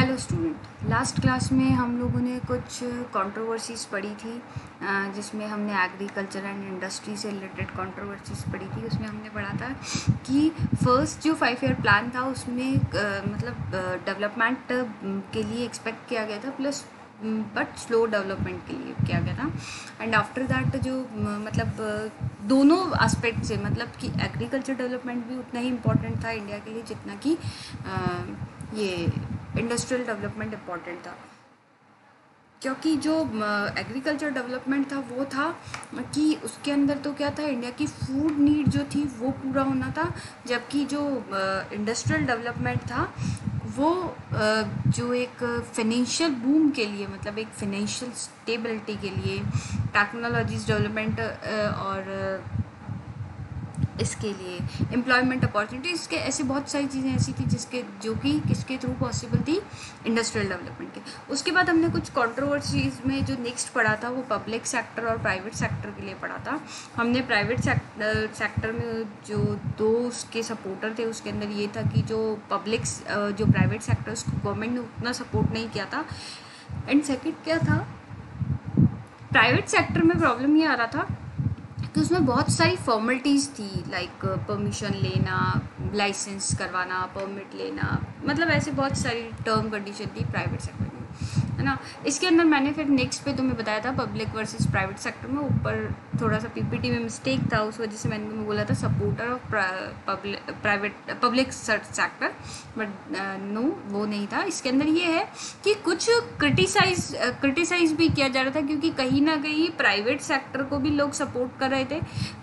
Hello student, last class में हम लोगों ने कुछ कंट्रोवर्सीज़ पढ़ी थी जिसमें हमने एग्रीकल्चर एंड इंडस्ट्री से रिलेटेड कंट्रोवर्सीज़ पढ़ी थी। उसमें हमने पढ़ा था कि फर्स्ट जो 5 ईयर प्लान था उसमें डेवलपमेंट के लिए एक्सपेक्ट किया गया था, प्लस बट स्लो डेवलपमेंट के लिए किया गया था। एंड आफ्टर दैट जो दोनों एस्पेक्ट से कि एग्रीकल्चर डेवलपमेंट भी उतना ही इम्पोर्टेंट था इंडिया के लिए जितना कि ये इंडस्ट्रियल डेवलपमेंट इम्पॉर्टेंट था। क्योंकि जो एग्रीकल्चर डेवलपमेंट था वो था कि उसके अंदर तो क्या था, इंडिया की फूड नीड जो थी वो पूरा होना था, जबकि जो इंडस्ट्रियल डेवलपमेंट था वो जो एक फाइनेंशियल बूम के लिए, एक फाइनेंशियल स्टेबिलिटी के लिए, टेक्नोलॉजीज डेवलपमेंट और इसके लिए एम्प्लॉयमेंट अपॉर्चुनिटीज़ के ऐसे बहुत सारी चीज़ें ऐसी थी जो कि किसके थ्रू पॉसिबल थी, इंडस्ट्रियल डेवलपमेंट के। उसके बाद हमने कुछ कंट्रोवर्सीज में जो नेक्स्ट पढ़ा था वो पब्लिक सेक्टर और प्राइवेट सेक्टर के लिए पढ़ा था। हमने प्राइवेट सेक्टर में जो दो उसके सपोर्टर थे उसके अंदर ये था कि जो प्राइवेट सेक्टर उसको गवर्नमेंट ने उतना सपोर्ट नहीं किया था। एंड सेकेंड क्या था, प्राइवेट सेक्टर में प्रॉब्लम ये आ रहा था कि उसमें बहुत सारी फॉर्मेलिटीज़ थी, लाइक परमिशन लेना, लाइसेंस करवाना, परमिट लेना, ऐसे बहुत सारी टर्म कंडीशन थी प्राइवेट सेक्टर में, है ना। इसके अंदर मैंने फिर नेक्स्ट पे तुम्हें बताया था पब्लिक वर्सेस प्राइवेट सेक्टर में। ऊपर थोड़ा सा पीपीटी में मिस्टेक था, उस वजह से मैंने तुम्हें बोला था supporter of public sector, but no वो नहीं था। इसके अंदर ये है कि कुछ क्रिटिसाइज भी किया जा रहा था, क्योंकि कहीं ना कहीं प्राइवेट सेक्टर को भी लोग सपोर्ट कर रहे थे।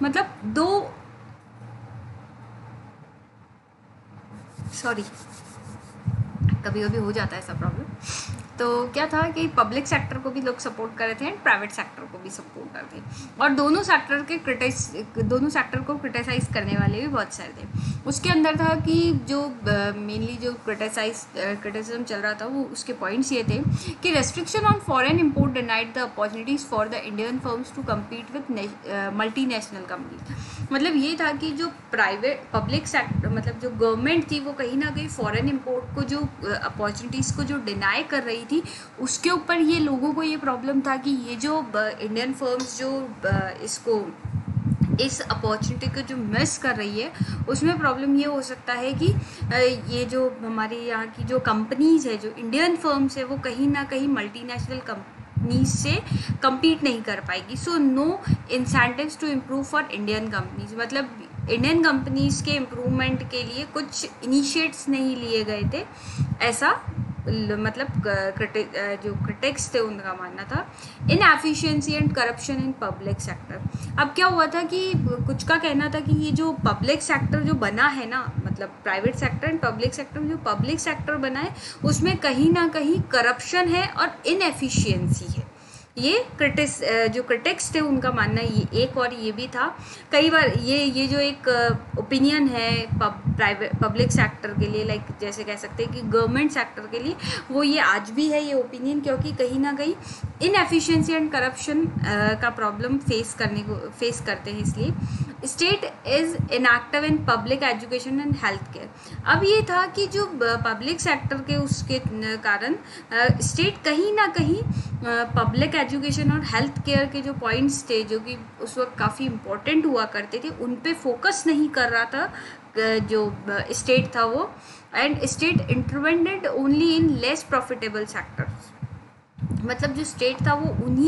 कभी कभी हो जाता है ऐसा प्रॉब्लम। तो क्या था कि पब्लिक सेक्टर को भी लोग सपोर्ट कर रहे थे एंड प्राइवेट सेक्टर को भी सपोर्ट कर रहे थे, और दोनों सेक्टर को क्रिटिसाइज करने वाले भी बहुत सारे थे। उसके अंदर था कि जो मेनली जो क्रिटिसिज्म चल रहा था वो उसके पॉइंट्स ये थे कि restriction on foreign import denied the opportunities for the Indian firms to compete with multinational companies. ये था कि जो पब्लिक सेक्टर जो गवर्नमेंट थी वो कहीं ना कहीं फॉरेन इम्पोर्ट को जो अपॉर्चुनिटीज़ को जो डिनाई कर रही थी, उसके ऊपर ये लोगों को ये प्रॉब्लम था कि ये जो इंडियन फर्म्स जो इस अपॉर्चुनिटी को जो मिस कर रही है, उसमें प्रॉब्लम ये हो सकता है कि ये जो हमारे यहाँ की जो कंपनीज है, जो इंडियन फर्म्स है, वो कहीं ना कहीं मल्टीनेशनल कंपनीज से compete नहीं कर पाएगी। So no incentives to improve for Indian companies. Indian companies के इम्प्रूवमेंट के लिए कुछ इनिशिएट्स नहीं लिए गए थे, ऐसा जो क्रिटिक्स थे उनका मानना था। Inefficiency and corruption in public sector. अब क्या हुआ था कि कुछ का कहना था कि ये जो पब्लिक सेक्टर जो बना है ना, private sector and public sector, जो पब्लिक सेक्टर बना है उसमें कहीं ना कहीं करप्शन है और इनएफिशिएंसी है। ये जो क्रिटिक्स थे उनका मानना ये एक, और ये भी था कई बार ये जो एक ओपिनियन है पब्लिक सेक्टर के लिए, लाइक जैसे कह सकते हैं कि गवर्नमेंट सेक्टर के लिए, वो ये आज भी है ये ओपिनियन, क्योंकि कहीं ना कहीं इनएफिशिएंसी एंड करप्शन का प्रॉब्लम फेस करते हैं। इसलिए state is inactive in public education and health care. अब ये था कि जो पब्लिक सेक्टर के उसके कारण स्टेट कहीं ना कहीं पब्लिक एजुकेशन और हेल्थ केयर के जो पॉइंट्स थे, जो कि उस वक्त काफ़ी इम्पोर्टेंट हुआ करते थे, उन पे फोकस नहीं कर रहा था जो स्टेट था वो। And state intervened only in less profitable sectors. जो स्टेट था वो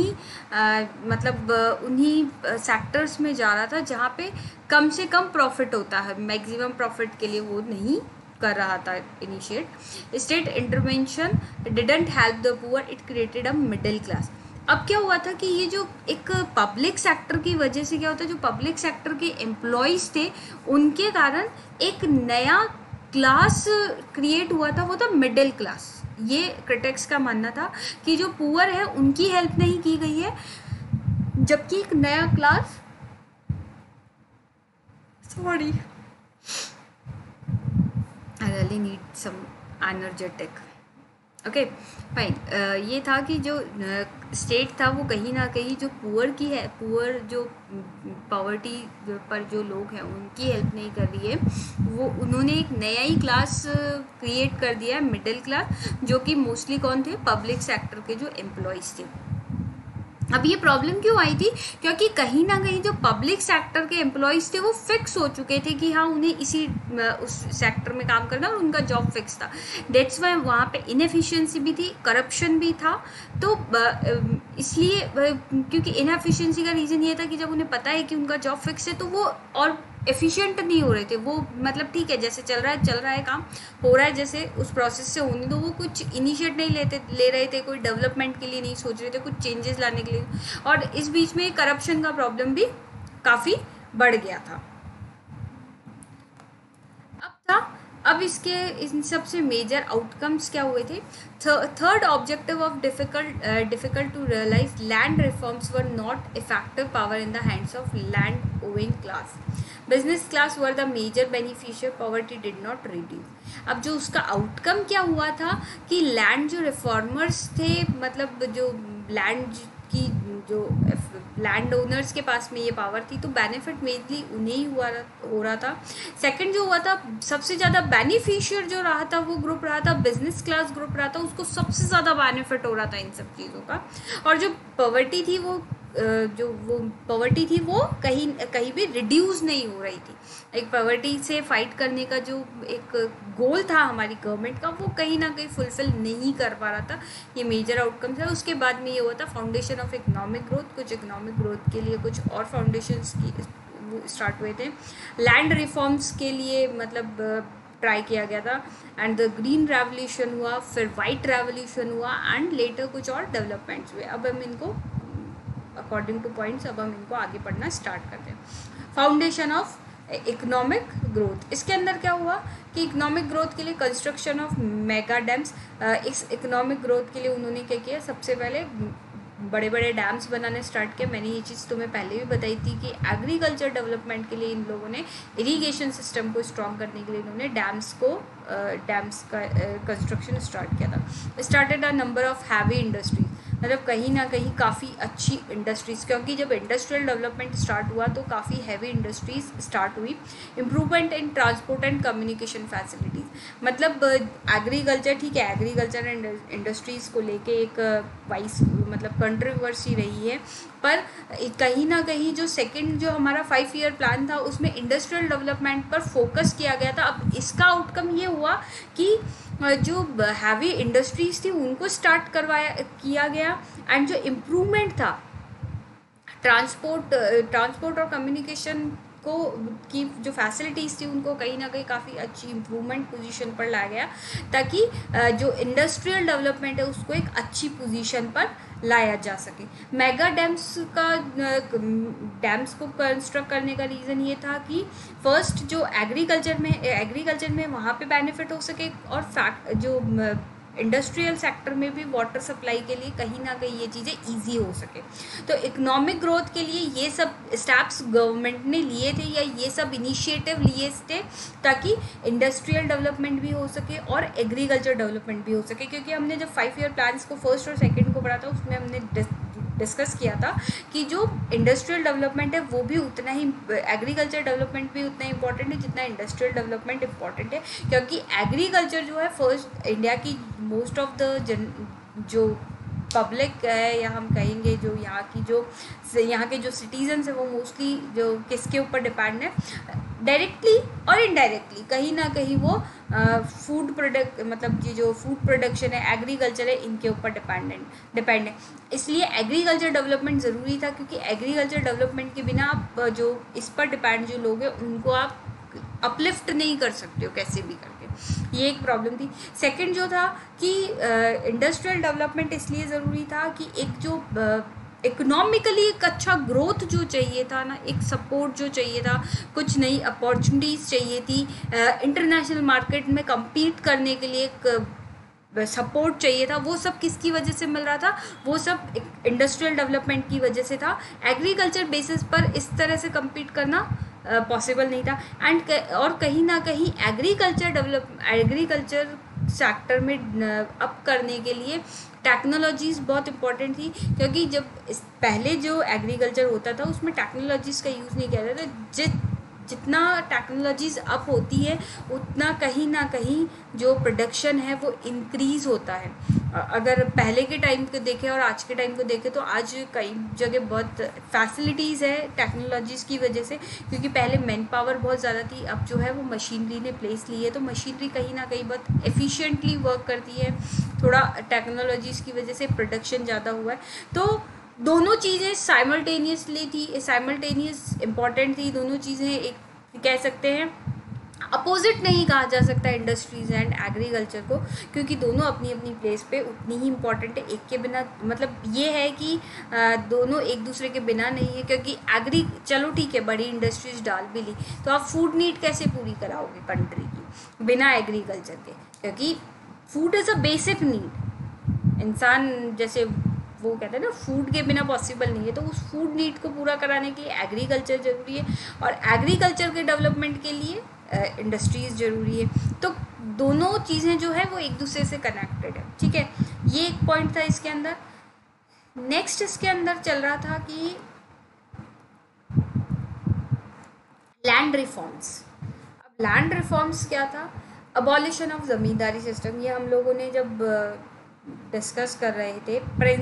उन्हीं सेक्टर्स में जा रहा था जहाँ पे कम से कम प्रॉफिट होता है, मैक्सिमम प्रॉफिट के लिए वो नहीं कर रहा था initiate. State intervention didn't help the poor, it created a middle class. अब क्या हुआ था कि ये जो एक पब्लिक सेक्टर की वजह से क्या होता है, जो पब्लिक सेक्टर के एम्प्लॉयज़ थे उनके कारण एक नया क्लास क्रिएट हुआ था, वो था मिडिल क्लास। ये क्रिटिक्स का मानना था कि जो पुअर है उनकी हेल्प नहीं की गई है, जबकि एक नया class I really need some energetic. Okay fine. ये था कि जो स्टेट था वो कहीं ना कहीं जो पुअर जो पॉवर्टी पर जो लोग हैं उनकी हेल्प नहीं कर रही है, वो उन्होंने एक नया ही क्लास क्रिएट कर दिया है, मिडिल क्लास, जो कि मोस्टली कौन थे, पब्लिक सेक्टर के जो एम्प्लॉयज़ थे। अब ये प्रॉब्लम क्यों आई थी, क्योंकि कहीं ना कहीं जो पब्लिक सेक्टर के एम्प्लॉयज़ थे वो फिक्स हो चुके थे कि हाँ उन्हें इसी उस सेक्टर में काम करना और उनका जॉब फिक्स था। डेट्स वाई वहाँ पे इनएफिशिएंसी भी थी, करप्शन भी था। तो इसलिए क्योंकि इनएफिशिएंसी का रीज़न ये था कि जब उन्हें पता है कि उनका जॉब फिक्स है तो वो और एफिशिएंट नहीं हो रहे थे। वो मतलब ठीक है जैसे चल रहा है काम हो रहा है, जैसे उस प्रोसेस से होने दो। वो कुछ इनिशिएट नहीं ले रहे थे, कोई डेवलपमेंट के लिए नहीं सोच रहे थे, कुछ चेंजेस लाने के लिए। और इस बीच में करप्शन का प्रॉब्लम भी काफ़ी बढ़ गया था। अब इसके इन सबसे मेजर आउटकम्स क्या हुए थे। Third objective of difficult to realize, land reforms were not effective power in the hands of land owning class. Business class were the major beneficiary, poverty did not reduce. अब जो उसका outcome क्या हुआ था कि लैंड जो reformers थे, मतलब जो लैंड की जो लैंड ओनर्स के पास में ये पावर थी, तो बेनिफिट मेनली उन्हें ही हो रहा था। सेकंड जो हुआ था, सबसे ज़्यादा बेनिफिशियर जो रहा था वो ग्रुप रहा था, बिजनेस क्लास ग्रुप रहा था, उसको सबसे ज़्यादा बेनिफिट हो रहा था इन सब चीज़ों का। और जो पॉवर्टी थी वो कहीं भी रिड्यूस नहीं हो रही थी। एक पॉवर्टी से फाइट करने का जो एक गोल था हमारी गवर्नमेंट का, वो कहीं ना कहीं फुलफिल नहीं कर पा रहा था। ये मेजर आउटकम था। उसके बाद में ये हुआ था फाउंडेशन ऑफ इकोनॉमिक ग्रोथ। कुछ इकोनॉमिक ग्रोथ के लिए कुछ और फाउंडेशंस की स्टार्ट हुए थे। लैंड रिफॉर्म्स के लिए मतलब ट्राई किया गया था। एंड द ग्रीन रेवोल्यूशन हुआ, फिर वाइट रेवोल्यूशन हुआ, एंड लेटर कुछ और डेवलपमेंट्स हुए। अब हम इनको अकॉर्डिंग टू पॉइंट्स अब हम इनको आगे पढ़ना स्टार्ट करते हैं। फाउंडेशन ऑफ इकोनॉमिक ग्रोथ, इसके अंदर क्या हुआ कि इकोनॉमिक ग्रोथ के लिए कंस्ट्रक्शन ऑफ मेगा डैम्स। इस इकोनॉमिक ग्रोथ के लिए उन्होंने क्या किया, सबसे पहले बड़े बड़े डैम्स बनाने स्टार्ट किया। मैंने ये चीज़ तुम्हें पहले भी बताई थी कि एग्रीकल्चर डेवलपमेंट के लिए इन लोगों ने, इरीगेशन सिस्टम को स्ट्रॉन्ग करने के लिए इन्होंने डैम्स का कंस्ट्रक्शन स्टार्ट किया था। Started a number of heavy industries, मतलब कहीं ना कहीं काफ़ी अच्छी इंडस्ट्रीज़, क्योंकि जब इंडस्ट्रियल डेवलपमेंट स्टार्ट हुआ तो काफ़ी हैवी इंडस्ट्रीज़ स्टार्ट हुई। Improvement in transport and communication facilities, मतलब एग्रीकल्चर, ठीक है, एग्रीकल्चर एंड इंडस्ट्रीज़ को लेके एक मतलब कंट्रोवर्सी रही है, पर कहीं ना कहीं जो सेकंड जो हमारा 5 ईयर प्लान था उसमें इंडस्ट्रियल डेवलपमेंट पर फोकस किया गया था। अब इसका आउटकम ये हुआ कि जो हैवी इंडस्ट्रीज थी उनको स्टार्ट किया गया, एंड जो इम्प्रूवमेंट था ट्रांसपोर्ट और कम्युनिकेशन की जो फैसिलिटीज़ थी उनको कहीं ना कहीं काफ़ी अच्छी इम्प्रूवमेंट पोजीशन पर लाया गया, ताकि जो इंडस्ट्रियल डेवलपमेंट है उसको एक अच्छी पोजीशन पर लाया जा सके। मेगा डैम्स को कंस्ट्रक्ट करने का रीज़न ये था कि फर्स्ट जो एग्रीकल्चर में वहाँ पे बेनिफिट हो सके, और जो इंडस्ट्रियल सेक्टर में भी वाटर सप्लाई के लिए कहीं ना कहीं ये चीज़ें इजी हो सके। तो इकोनॉमिक ग्रोथ के लिए ये सब स्टेप्स गवर्नमेंट ने लिए थे, या ये सब इनिशिएटिव लिए थे, ताकि इंडस्ट्रियल डेवलपमेंट भी हो सके और एग्रीकल्चर डेवलपमेंट भी हो सके। क्योंकि हमने जब 5 ईयर प्लान्स को फर्स्ट और सेकेंड को पढ़ा था उसमें हमने डिस्कस किया था कि जो इंडस्ट्रियल डेवलपमेंट है वो भी उतना ही, एग्रीकल्चर डेवलपमेंट भी उतना इम्पॉर्टेंट है जितना इंडस्ट्रियल डेवलपमेंट इम्पॉर्टेंट है। क्योंकि एग्रीकल्चर जो है फर्स्ट इंडिया की मोस्ट ऑफ द जो पब्लिक है, या हम कहेंगे जो यहाँ के जो सिटीजन्स है वो मोस्टली जो किसके ऊपर डिपेंड है, डायरेक्टली और इनडायरेक्टली कहीं ना कहीं वो फूड प्रोडक्ट, मतलब ये जो फूड प्रोडक्शन है, एग्रीकल्चर है, इनके ऊपर डिपेंड है। इसलिए एग्रीकल्चर डेवलपमेंट ज़रूरी था, क्योंकि एग्रीकल्चर डेवलपमेंट के बिना आप जो इस पर डिपेंड जो लोग हैं उनको आप अपलिफ्ट नहीं कर सकते हो कैसे भी करके। ये एक प्रॉब्लम थी। सेकंड जो था कि इंडस्ट्रियल डेवलपमेंट इसलिए ज़रूरी था कि एक जो इकोनॉमिकली एक अच्छा ग्रोथ जो चाहिए था ना, एक सपोर्ट जो चाहिए था, कुछ नई अपॉर्चुनिटीज़ चाहिए थी, इंटरनेशनल मार्केट में कम्पीट करने के लिए एक सपोर्ट चाहिए था, वो सब किसकी वजह से मिल रहा था, वो सब इंडस्ट्रियल डेवलपमेंट की वजह से था। एग्रीकल्चर बेसिस पर इस तरह से कम्पीट करना पॉसिबल नहीं था। और कहीं ना कहीं एग्रीकल्चर सेक्टर में अप करने के लिए टेक्नोलॉजीज़ बहुत इंपॉर्टेंट थी, क्योंकि जब पहले जो एग्रीकल्चर होता था उसमें टेक्नोलॉजीज़ का यूज़ नहीं किया जाता था। जितना टेक्नोलॉजीज़ अप होती है उतना कहीं ना कहीं जो प्रोडक्शन है वो इंक्रीज़ होता है। अगर पहले के टाइम को देखें और आज के टाइम को देखें तो आज कई जगह बहुत फैसिलिटीज़ है टेक्नोलॉजीज़ की वजह से, क्योंकि पहले मैन पावर बहुत ज़्यादा थी, अब जो है वो मशीनरी ने प्लेस ली है, तो मशीनरी कहीं ना कहीं बहुत एफिशिएंटली वर्क करती है। थोड़ा टेक्नोलॉजीज़ की वजह से प्रोडक्शन ज़्यादा हुआ है। तो दोनों चीज़ें साइमल्टेनियस इम्पॉर्टेंट थी। दोनों चीज़ें एक कह सकते हैं अपोजिट नहीं कहा जा सकता इंडस्ट्रीज़ एंड एग्रीकल्चर को, क्योंकि दोनों अपनी अपनी प्लेस पे उतनी ही इम्पॉर्टेंट है। एक के बिना मतलब ये है कि दोनों एक दूसरे के बिना नहीं है, क्योंकि चलो ठीक है बड़ी इंडस्ट्रीज डाल भी ली तो आप फूड नीड कैसे पूरी कराओगे कंट्री की बिना एग्रीकल्चर के, क्योंकि food is a basic need. इंसान जैसे वो कहते हैं ना फूड के बिना पॉसिबल नहीं है, तो उस फूड नीड को पूरा कराने के लिए एग्रीकल्चर ज़रूरी है, और एग्रीकल्चर के डेवलपमेंट के लिए इंडस्ट्रीज़ ज़रूरी है। तो दोनों चीज़ें जो है वो एक दूसरे से कनेक्टेड है। ठीक है, ये एक पॉइंट था इसके अंदर। नेक्स्ट इसके अंदर चल रहा था कि लैंड रिफॉर्म्स। अब लैंड रिफॉर्म्स क्या था? Abolition of zamindari system. ये हम लोगों ने जब डिस्कस कर रहे थे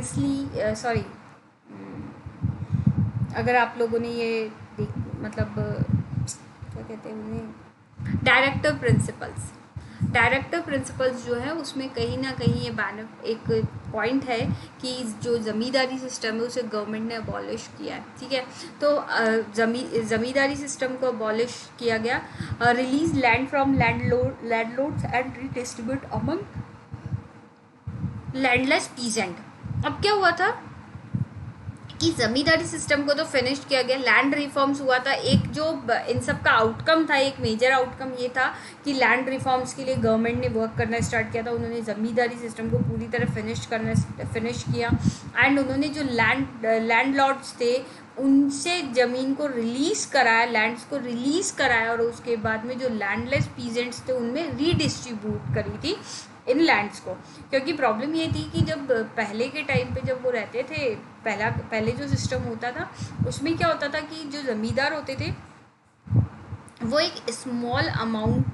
अगर आप लोगों ने ये मतलब क्या कहते हैं उन्हें, डायरेक्टिव प्रिंसिपल्स जो है उसमें कहीं ना कहीं ये एक पॉइंट है कि जो ज़मींदारी सिस्टम है उसे गवर्नमेंट ने अबॉलिश किया है। ठीक है, तो ज़मींदारी सिस्टम को अबॉलिश किया गया। Release land from landlords and redistribute among landless peasant. अब क्या हुआ था कि ज़मींदारी सिस्टम को तो फिनिश किया गया, लैंड रिफॉर्म्स हुआ था। एक जो इन सब का आउटकम था, एक मेजर आउटकम ये था कि लैंड रिफॉर्म्स के लिए गवर्नमेंट ने वर्क करना स्टार्ट किया था। उन्होंने ज़मींदारी सिस्टम को पूरी तरह फिनिश किया, एंड उन्होंने जो लैंडलॉर्ड्स थे उनसे ज़मीन को रिलीज़ कराया, लैंड्स को रिलीज़ कराया, और उसके बाद में जो लैंडलेस पीजेंट्स थे उनमें रीडिस्ट्रीब्यूट करी थी इन लैंड्स को। क्योंकि प्रॉब्लम ये थी कि जब पहले के टाइम पे जब वो रहते थे, पहले जो सिस्टम होता था उसमें क्या होता था कि जो ज़मींदार होते थे वो एक स्मॉल अमाउंट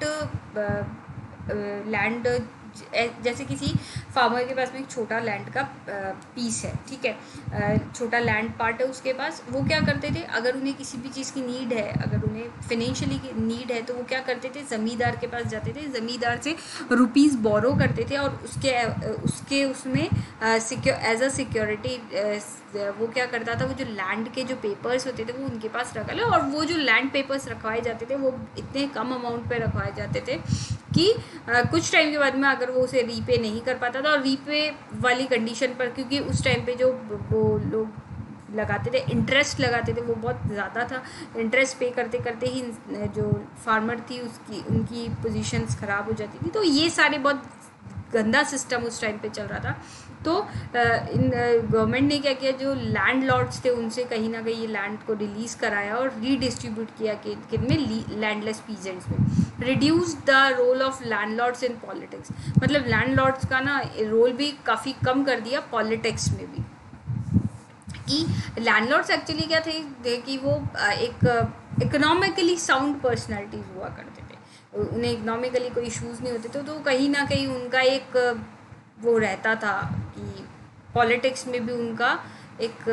लैंड, जैसे किसी फार्मर के पास में एक छोटा लैंड का पीस है, ठीक है, छोटा लैंड पार्ट है उसके पास, वो क्या करते थे अगर उन्हें किसी भी चीज़ की नीड है, अगर उन्हें फाइनेंशियली नीड है, तो वो क्या करते थे ज़मींदार के पास जाते थे, ज़मींदार से रुपीज़ बोरो करते थे, और उसके उसमें एज अ सिक्योरिटी वो क्या करता था, वो जो लैंड के जो पेपर्स होते थे वो उनके पास रखा ले, और वो जो लैंड पेपर्स रखवाए जाते थे वो इतने कम अमाउंट पे रखवाए जाते थे कि कुछ टाइम के बाद में अगर वो उसे रीपे नहीं कर पाता था, और रीपे वाली कंडीशन पर, क्योंकि उस टाइम पे जो वो लोग लगाते थे, इंटरेस्ट लगाते थे, वो बहुत ज़्यादा था, इंटरेस्ट पे करते करते ही जो फार्मर थी उनकी पोजीशंस ख़राब हो जाती थी। तो ये सारे बहुत गंदा सिस्टम उस टाइम पे चल रहा था। तो गवर्नमेंट ने क्या किया, जो लैंड लॉर्ड्स थे उनसे कहीं ना कहीं ये लैंड को रिलीज़ कराया और रीडिस्ट्रीब्यूट किया किनमें, लैंडलेस पीजेंट्स में। Reduce the role of landlords in politics, मतलब लैंडलॉर्ड्स का ना रोल भी काफ़ी कम कर दिया पॉलिटिक्स में भी। कि लैंडलॉर्ड्स एक्चुअली क्या थे कि वो एक इकोनॉमिकली साउंड पर्सनैलिटीज़ हुआ करते थे, उन्हें इकोनॉमिकली कोई इश्यूज़ नहीं होते थे, तो कहीं ना कहीं उनका एक वो रहता था कि पॉलिटिक्स में भी उनका एक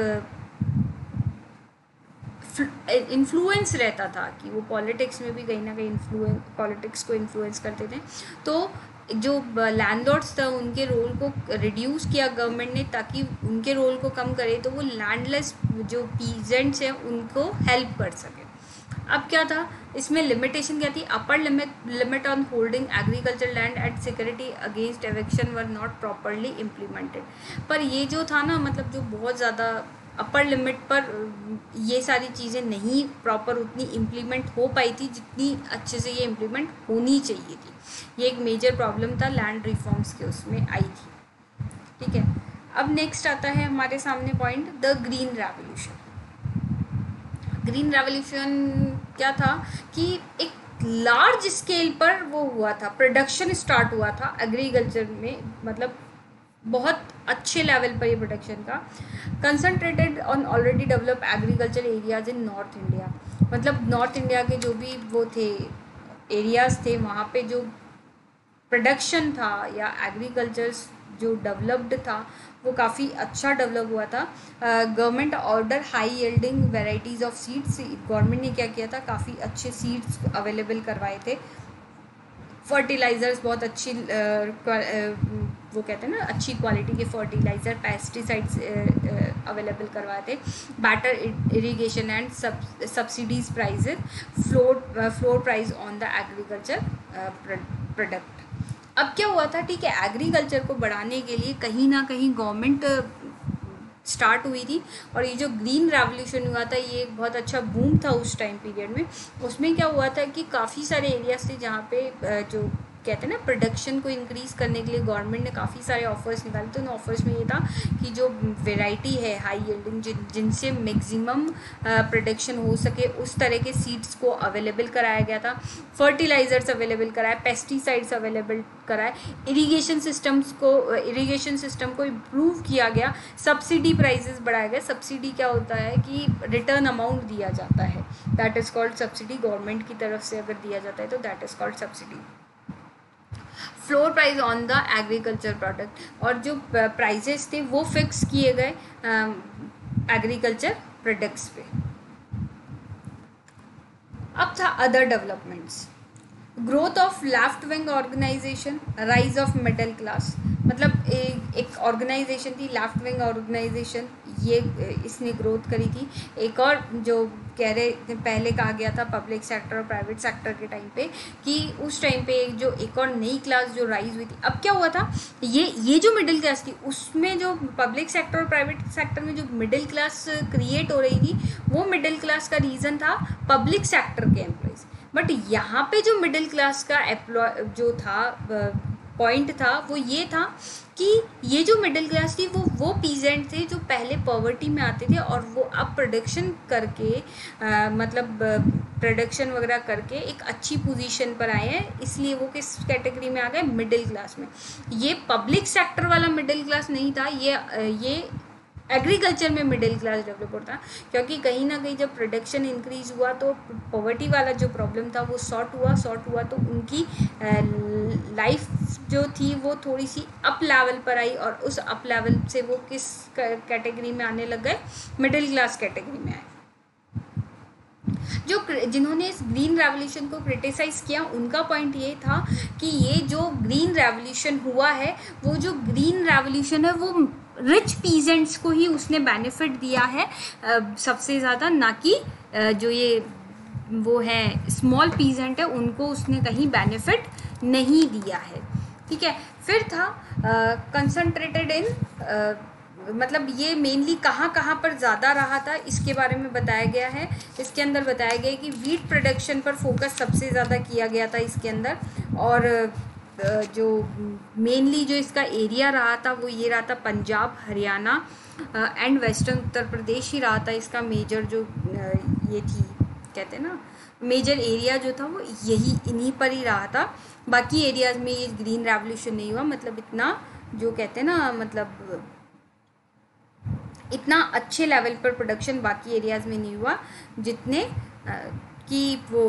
इन्फ्लुएंस रहता था, कि वो पॉलिटिक्स में भी कहीं ना कहीं पॉलिटिक्स को इन्फ्लुएंस करते थे। तो जो लैंडलॉर्ड्स था उनके रोल को रिड्यूस किया गवर्नमेंट ने, ताकि उनके रोल को कम करे, तो वो लैंडलेस जो पीजेंट्स हैं उनको हेल्प कर सके। अब क्या था इसमें लिमिटेशन क्या थी, upper limit on holding agriculture land and security against eviction were not properly implemented. पर ये जो था ना, मतलब जो बहुत ज़्यादा अपर लिमिट पर ये सारी चीज़ें नहीं प्रॉपर उतनी इम्प्लीमेंट हो पाई थी जितनी अच्छे से ये इम्प्लीमेंट होनी चाहिए थी। ये एक मेजर प्रॉब्लम था लैंड रिफॉर्म्स के उसमें आई थी। ठीक है, अब नेक्स्ट आता है हमारे सामने point, the green revolution. Green revolution क्या था कि एक लार्ज स्केल पर वो हुआ था, प्रोडक्शन स्टार्ट हुआ था एग्रीकल्चर में, मतलब बहुत अच्छे लेवल पर ये प्रोडक्शन का। Concentrated on already develop agriculture areas in North India, मतलब नॉर्थ इंडिया के जो भी वो थे एरियाज थे, वहाँ पे जो प्रोडक्शन था या एग्रीकल्चर जो डेवलप्ड था वो काफ़ी अच्छा डेवलप हुआ था। Government order high yielding varieties of seeds, government ने क्या किया था, काफ़ी अच्छे सीड्स अवेलेबल करवाए थे। फर्टिलाइज़र्स बहुत अच्छी वो कहते हैं ना अच्छी क्वालिटी के फर्टिलाइज़र, पेस्टिसाइड्स अवेलेबल करवाए थे। Better irrigation and subsidies prices, floor price on the agriculture product. अब क्या हुआ था, ठीक है, एग्रीकल्चर को बढ़ाने के लिए कहीं ना कहीं गवर्नमेंट स्टार्ट हुई थी, और ये जो ग्रीन रेवोल्यूशन हुआ था ये एक बहुत अच्छा बूम था उस टाइम पीरियड में। उसमें क्या हुआ था कि काफ़ी सारे एरियाज थे जहाँ पे जो कहते हैं ना प्रोडक्शन को इंक्रीज़ करने के लिए गवर्नमेंट ने काफ़ी सारे ऑफर्स निकाले। तो उन ऑफर्स में ये था कि जो वेराइटी है हाई यील्डिंग जिनसे मैक्सिमम प्रोडक्शन हो सके उस तरह के सीड्स को अवेलेबल कराया गया था, फर्टिलाइज़र्स अवेलेबल कराए, पेस्टिसाइड्स अवेलेबल कराए, इरिगेशन सिस्टम को इम्प्रूव किया गया, सब्सिडी प्राइजेस बढ़ाया गया। सब्सिडी क्या होता है कि रिटर्न अमाउंट दिया जाता है, that is called subsidy, government की तरफ से अगर दिया जाता है तो that is called subsidy. Floor price on the agriculture product, और जो प्राइजेस थे वो फिक्स किए गए एग्रीकल्चर प्रोडक्ट्स पे। अब था other developments, growth of left wing organization, rise of middle class, मतलब एक ऑर्गेनाइजेशन थी लेफ्ट विंग ऑर्गेनाइजेशन, ये इसने ग्रोथ करी थी। एक और जो कह रहे पहले कहा गया था पब्लिक सेक्टर और प्राइवेट सेक्टर के टाइम पे कि उस टाइम पे जो एक और नई क्लास जो राइज हुई थी। अब क्या हुआ था, ये जो मिडिल क्लास थी उसमें जो पब्लिक सेक्टर और प्राइवेट सेक्टर में जो मिडिल क्लास क्रिएट हो रही थी वो मिडिल क्लास का रीज़न था पब्लिक सेक्टर के एम्प्लॉयज़। बट यहाँ पे जो मिडिल क्लास का जो था पॉइंट था वो ये था कि ये जो मिडिल क्लास थी वो पीजेंट थे जो पहले पॉवर्टी में आते थे और वो अब प्रोडक्शन करके मतलब प्रोडक्शन वगैरह करके एक अच्छी पोजीशन पर आए हैं, इसलिए वो किस कैटेगरी में आ गए, मिडिल क्लास में। ये पब्लिक सेक्टर वाला मिडिल क्लास नहीं था, ये एग्रीकल्चर में मिडिल क्लास डेवलप होता, क्योंकि कहीं ना कहीं जब प्रोडक्शन इंक्रीज हुआ तो पॉवर्टी वाला जो प्रॉब्लम था वो सॉर्ट हुआ तो उनकी लाइफ जो थी वो थोड़ी सी अप लेवल पर आई, और उस अप लेवल से वो किस कैटेगरी में आने लग गए, मिडिल क्लास कैटेगरी में आए। जिन्होंने इस ग्रीन रेवोल्यूशन को क्रिटिसाइज किया उनका पॉइंट ये था कि ये जो ग्रीन रेवोल्यूशन हुआ है वो जो ग्रीन रेवोल्यूशन है वो रिच पीजेंट्स को ही उसने बेनिफिट दिया है सबसे ज़्यादा, ना कि जो ये वो है स्मॉल पीजेंट है उनको उसने कहीं बेनिफिट नहीं दिया है। ठीक है, फिर था कंसंट्रेटेड इन मतलब ये मेनली कहाँ पर ज़्यादा रहा था इसके बारे में बताया गया है। इसके अंदर बताया गया है कि वीट प्रोडक्शन पर फोकस सबसे ज़्यादा किया गया था इसके अंदर, और जो मेनली जो इसका एरिया रहा था वो ये रहा था पंजाब, हरियाणा एंड वेस्टर्न उत्तर प्रदेश ही रहा था इसका मेजर जो ये थी कहते हैं ना मेजर एरिया जो था वो यही इन्हीं पर ही रहा था। बाकी एरियाज़ में ये ग्रीन रेवोल्यूशन नहीं हुआ, मतलब इतना जो कहते हैं ना मतलब इतना अच्छे लेवल पर प्रोडक्शन बाकी एरियाज़ में नहीं हुआ जितने कि वो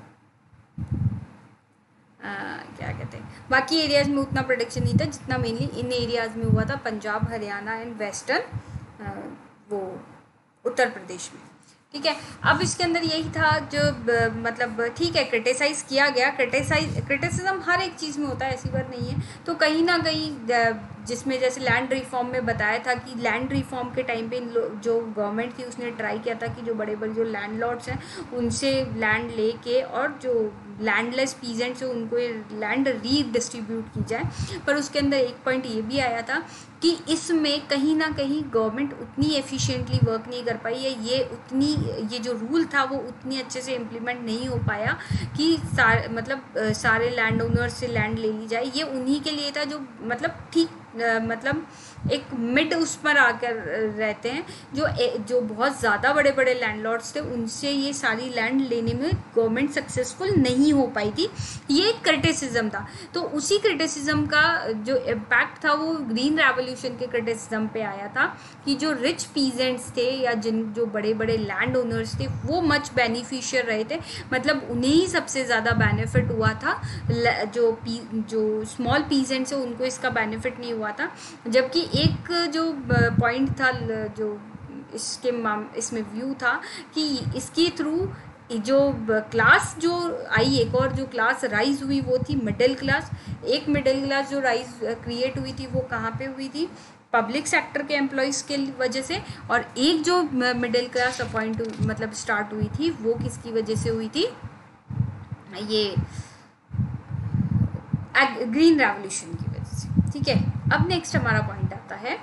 क्या कहते हैं बाकी एरियाज़ में उतना प्रोडक्शन नहीं था जितना मेनली इन एरियाज़ में हुआ था, पंजाब, हरियाणा एंड वेस्टर्न वो उत्तर प्रदेश में। ठीक है, अब इसके अंदर यही था जो मतलब ठीक है क्रिटिसाइज़ किया गया, क्रिटिसिज्म हर एक चीज़ में होता है, ऐसी बात नहीं है। तो कहीं ना कहीं जिसमें जैसे लैंड रिफॉर्म में बताया था कि लैंड रिफॉर्म के टाइम पे जो गवर्नमेंट थी उसने ट्राई किया था कि जो बड़े बड़े जो लैंडलॉर्ड्स हैं उनसे लैंड लेके और जो लैंडलेस पीजेंट्स हैं उनको लैंड रीडिस्ट्रीब्यूट की जाए। पर उसके अंदर एक पॉइंट ये भी आया था कि इसमें कहीं ना कहीं गवर्नमेंट उतनी एफिशिएंटली वर्क नहीं कर पाई है, ये जो रूल था वो उतनी अच्छे से इम्प्लीमेंट नहीं हो पाया कि सारे लैंड ओनर्स से लैंड ले ली जाए। ये उन्हीं के लिए था जो मतलब ठीक मतलब एक मिड उस पर आकर रहते हैं, जो बहुत ज़्यादा बड़े बड़े लैंडलॉर्ड्स थे उनसे ये सारी लैंड लेने में गवर्नमेंट सक्सेसफुल नहीं हो पाई थी। ये एक क्रिटिसिज्म था। तो उसी क्रिटिसिज्म का जो इम्पैक्ट था वो ग्रीन रेवोल्यूशन के क्रिटिसिज्म पे आया था कि जो रिच पीजेंट्स थे या जो बड़े बड़े लैंड ओनर्स थे वो मच बेनिफिशियर रहे थे, मतलब उन्हें ही सबसे ज़्यादा बेनिफिट हुआ था। जो स्मॉल पीजेंट्स है उनको इसका बेनिफिट नहीं हुआ था। जबकि एक जो पॉइंट था जो इसमें व्यू था कि इसके थ्रू जो क्लास जो आई, एक और जो क्लास राइज हुई वो थी मिडिल क्लास। एक मिडिल क्लास जो राइज क्रिएट हुई थी वो कहाँ पे हुई थी, पब्लिक सेक्टर के एम्प्लॉयज़ के वजह से। और एक जो मिडिल क्लास मतलब स्टार्ट हुई थी वो किसकी वजह से हुई थी, ये ग्रीन रेवोल्यूशन की वजह से। ठीक है, अब नेक्स्ट हमारा पॉइंट आता है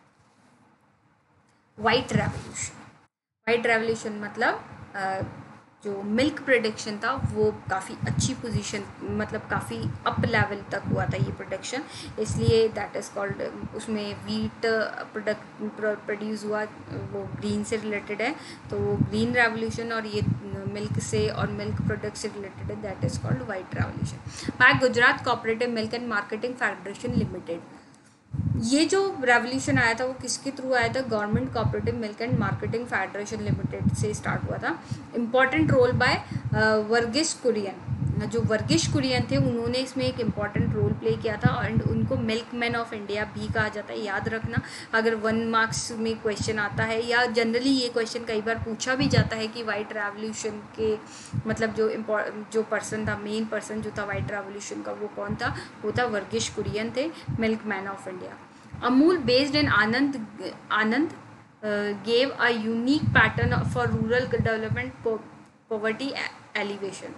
वाइट रेवोल्यूशन। वाइट रेवोल्यूशन मतलब जो मिल्क प्रोडक्शन था वो काफ़ी अच्छी पोजीशन, मतलब काफ़ी अप लेवल तक हुआ था ये प्रोडक्शन, इसलिए दैट इज़ कॉल्ड, उसमें वीट प्रोड्यूस हुआ वो ग्रीन से रिलेटेड है, तो वो ग्रीन रेवोल्यूशन। और ये मिल्क से और मिल्क प्रोडक्ट से रिलेटेड है, that is called white revolution. By Gujarat cooperative milk and marketing federation limited. ये जो रेवोल्यूशन आया था वो किसके थ्रू आया था, government cooperative milk and marketing federation limited से स्टार्ट हुआ था। Important role by Verghese Kurien. जो वर्गीस कुरियन थे उन्होंने इसमें एक इम्पॉर्टेंट रोल प्ले किया था, और उनको मिल्क मैन ऑफ इंडिया भी कहा जाता है। याद रखना, अगर 1 मार्क्स में क्वेश्चन आता है या जनरली ये क्वेश्चन कई बार पूछा भी जाता है कि वाइट रेवोल्यूशन के मतलब जो पर्सन था, मेन पर्सन जो था वाइट रेवोल्यूशन का वो कौन था, वो था वर्गीस कुरियन थे, milk man of India. Amul, based in Anand gave a unique pattern for rural development, poverty alleviation.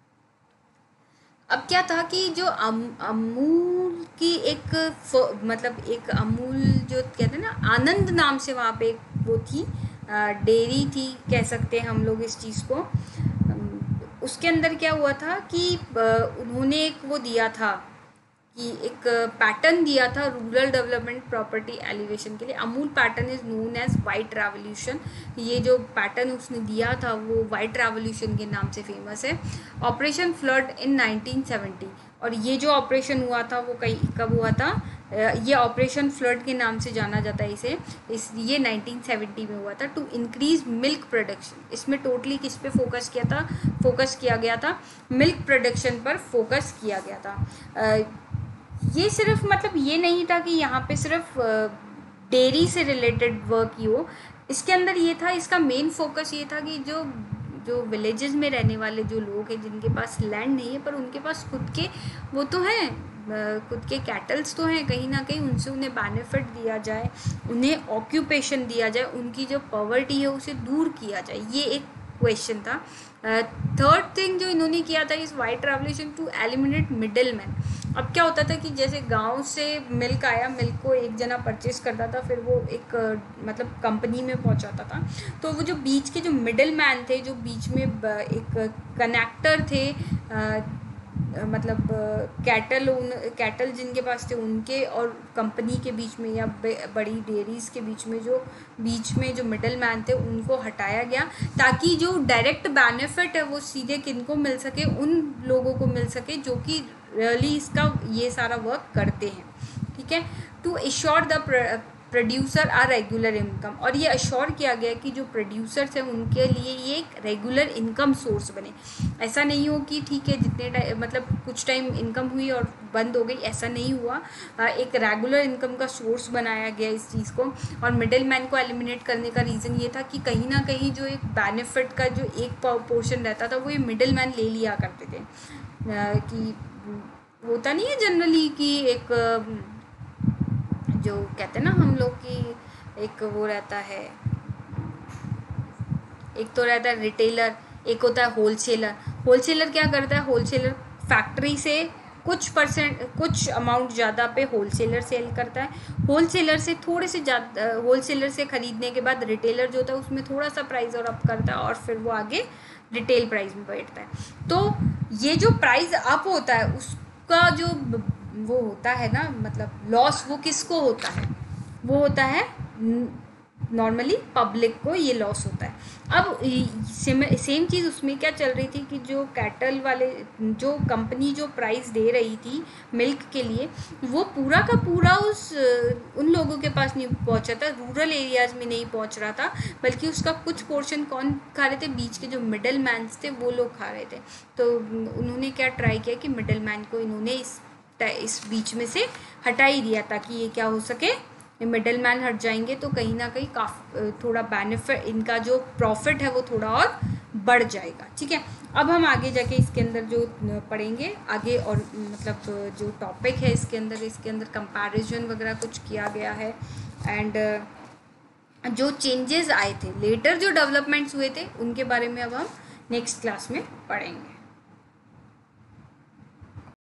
अब क्या था कि जो अमूल की एक मतलब एक अमूल जो कहते हैं ना, आनंद नाम से वहाँ पे वो थी, डेयरी थी कह सकते हैं हम लोग इस चीज़ को। उसके अंदर क्या हुआ था कि उन्होंने एक वो दिया था कि एक पैटर्न दिया था रूरल डेवलपमेंट प्रॉपर्टी एलिवेशन के लिए। Amul pattern is known as white revolution. ये जो पैटर्न उसने दिया था वो वाइट रेवोल्यूशन के नाम से फेमस है। ऑपरेशन फ्लड इन 1970, और ये जो ऑपरेशन हुआ था वो कब हुआ था, ये ऑपरेशन फ्लड के नाम से जाना जाता है ये 1970 में हुआ था। टू इंक्रीज मिल्क प्रोडक्शन, इसमें टोटली किस पे फोकस किया गया था, मिल्क प्रोडक्शन पर फोकस किया गया था। ये सिर्फ मतलब ये नहीं था कि यहाँ पे सिर्फ डेयरी से रिलेटेड वर्क ही हो, इसके अंदर ये था, इसका मेन फोकस ये था कि जो विलेजेस में रहने वाले जो लोग हैं जिनके पास लैंड नहीं है पर उनके पास खुद के वो तो हैं, खुद के कैटल्स तो हैं, कहीं ना कहीं उनसे उन्हें बेनिफिट दिया जाए, उन्हें ऑक्यूपेशन दिया जाए, उनकी जो पॉवर्टी है उसे दूर किया जाए, ये एक क्वेश्चन था। थर्ड थिंग जो इन्होंने किया था इस white revolution, to eliminate middle man. अब क्या होता था कि जैसे गांव से मिल्क आया, मिल्क को एक जना परचेस करता था, फिर वो एक मतलब कंपनी में पहुंचाता था, तो वो जो बीच के जो मिडिल मैन थे, जो बीच में एक कनेक्टर थे, मतलब कैटल जिनके पास थे उनके और कंपनी के बीच में या बड़ी डेयरीज़ के बीच में जो मिडिल मैन थे उनको हटाया गया, ताकि जो डायरेक्ट बेनिफिट है वो सीधे किनको मिल सके, उन लोगों को मिल सके जो कि रियली इसका ये सारा वर्क करते हैं। ठीक है, to assure the producer are regular income, और ये अश्योर किया गया कि जो प्रोड्यूसर्स हैं उनके लिए ये एक रेगुलर इनकम सोर्स बने। ऐसा नहीं हो कि ठीक है जितने मतलब कुछ टाइम इनकम हुई और बंद हो गई, ऐसा नहीं हुआ। एक रेगुलर इनकम का सोर्स बनाया गया इस चीज़ को। और मिडिल मैन को एलिमिनेट करने का रीज़न ये था कि कहीं ना कहीं जो एक बेनिफिट का जो एक पोर्शन रहता था वो ये मिडिल मैन ले लिया करते थे। कि होता नहीं है जनरली कि एक जो कहते हैं ना हम लोग की एक वो रहता है, एक तो रहता है रिटेलर, एक होता है होलसेलर। होलसेलर क्या करता है, होलसेलर फैक्ट्री से कुछ अमाउंट ज़्यादा पे होलसेलर सेल करता है, होलसेलर से थोड़े से ज़्यादा, होलसेलर से ख़रीदने के बाद रिटेलर जो होता है उसमें थोड़ा सा प्राइस और अप करता है और फिर वो आगे रिटेल प्राइस में बैठता है। तो ये जो प्राइस अप होता है उसका जो वो होता है ना, मतलब लॉस वो किसको होता है, वो होता है नॉर्मली पब्लिक को ये लॉस होता है। अब सेम चीज़ उसमें क्या चल रही थी कि जो कैटल वाले, जो कंपनी जो प्राइस दे रही थी मिल्क के लिए, वो पूरा का पूरा उन लोगों के पास नहीं पहुंचा था, रूरल एरियाज़ में नहीं पहुंच रहा था, बल्कि उसका कुछ पोर्शन कौन खा रहे थे, बीच के जो मिडल मैन्स थे वो लोग खा रहे थे। तो उन्होंने क्या ट्राई किया कि मिडल मैन को इन्होंने इस बीच में से हटा ही दिया, ताकि ये क्या हो सके, मिडल मैन हट जाएंगे तो कहीं ना कहीं काफ़ी थोड़ा बेनिफिट, इनका जो प्रॉफिट है वो थोड़ा और बढ़ जाएगा। ठीक है, अब हम आगे जाके इसके अंदर जो पढ़ेंगे आगे, और मतलब जो टॉपिक है इसके अंदर कंपैरिजन वगैरह कुछ किया गया है, एंड जो चेंजेस आए थे लेटर, जो डेवलपमेंट्स हुए थे, उनके बारे में अब हम नेक्स्ट क्लास में पढ़ेंगे।